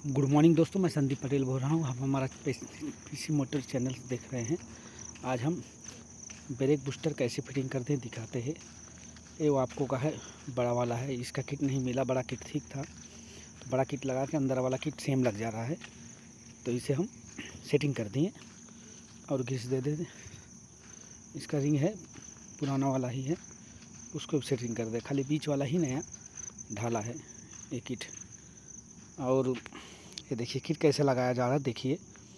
Good morning दोस्तों, मैं संदीप पटेल बोल रहा हूँ। आप हमारा पीसी मोटर चैनल देख रहे हैं। आज हम ब्रेक बूस्टर कैसे फिटिंग करते हैं दिखाते हैं। ये वो आपको का है, बड़ा वाला है। इसका किट नहीं मिला, बड़ा किट ठीक था तो बड़ा किट लगा के अंदर वाला किट सेम लग जा रहा है, तो इसे हम सेटिंग कर दिए और घिस दे दें। इसका रिंग है पुराना वाला ही है, उसको सेटिंग कर दे। खाली बीच वाला ही नया ढाला है ये किट। और ये देखिए किट कैसे लगाया जा रहा है, देखिए।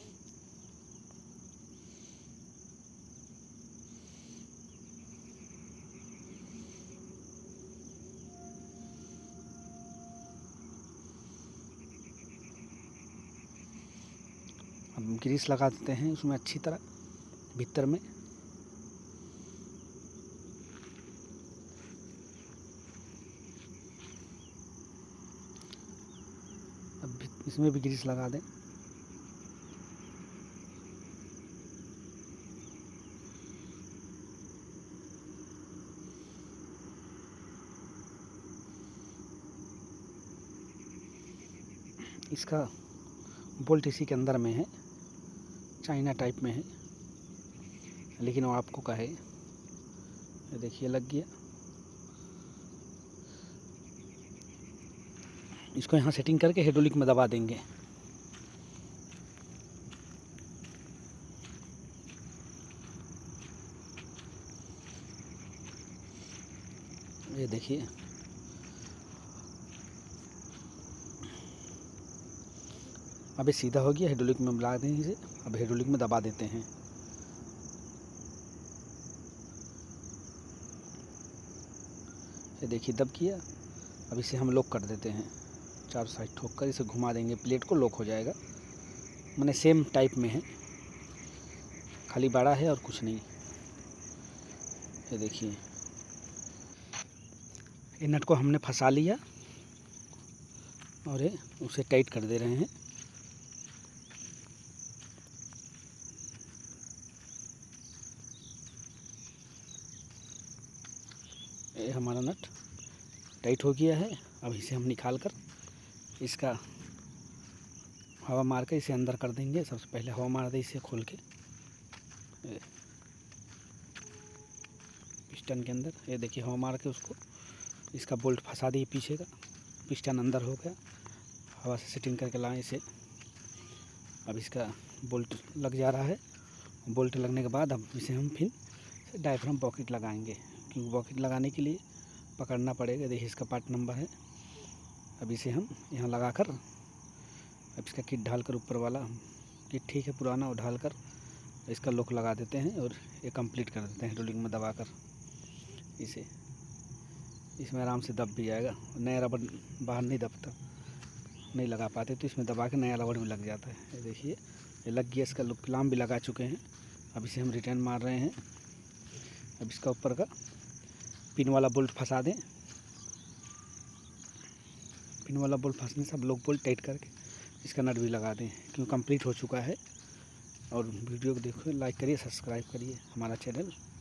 अब ग्रीस लगा देते हैं उसमें अच्छी तरह भीतर में। अब इसमें भी ग्रीस लगा दें। इसका बोल्ट इसी के अंदर में है, चाइना टाइप में है, लेकिन वो आपको का है। ये देखिए लग गया। इसको यहाँ सेटिंग करके हाइड्रोलिक में दबा देंगे। ये देखिए अब ये सीधा हो गया। हाइड्रोलिक में मिला देंगे इसे। अब हाइड्रोलिक में दबा देते हैं। ये देखिए दब किया। अब इसे हम लॉक कर देते हैं। चारों साइड ठोक कर इसे घुमा देंगे, प्लेट को लॉक हो जाएगा। मैंने सेम टाइप में है, खाली बड़ा है और कुछ नहीं। ये देखिए ये नट को हमने फंसा लिया और ये उसे टाइट कर दे रहे हैं। ये हमारा नट टाइट हो गया है। अब इसे हम निकाल कर इसका हवा मार कर इसे अंदर कर देंगे। सबसे पहले हवा मार दे इसे खोल के पिस्टन के अंदर। ये देखिए हवा मार के उसको इसका बोल्ट फंसा दिए पीछे का। पिस्टन अंदर हो गया। हवा से सेटिंग करके लाएं इसे। अब इसका बोल्ट लग जा रहा है। बोल्ट लगने के बाद अब इसे हम फिर डायफ्राम पॉकेट लगाएंगे, क्योंकि पॉकेट लगाने के लिए पकड़ना पड़ेगा। देखिए इसका पार्ट नंबर है। अब इसे हम यहाँ लगा कर अब इसका किट ढाल कर, ऊपर वाला किट ठीक है पुराना, और ढाल कर इसका लॉक लगा देते हैं और ये कंप्लीट कर देते हैं हाइड्रोलिक में दबा कर इसे। इसमें आराम से दब भी जाएगा। नया रबड़ बाहर नहीं दबता, नहीं लगा पाते तो इसमें दबा के नया रबड़ भी लग जाता है। ये देखिए ये लग गया। इसका लाम भी लगा चुके हैं। अब इसे हम रिटर्न मार रहे हैं। अब इसका ऊपर का पिन वाला बोल्ट फंसा दें। पिन वाला बोल्ट फंसने से अब लोग बोल्ट टाइट करके इसका नट भी लगा दें, क्योंकि कंप्लीट हो चुका है। और वीडियो को देखो, लाइक करिए, सब्सक्राइब करिए हमारा चैनल।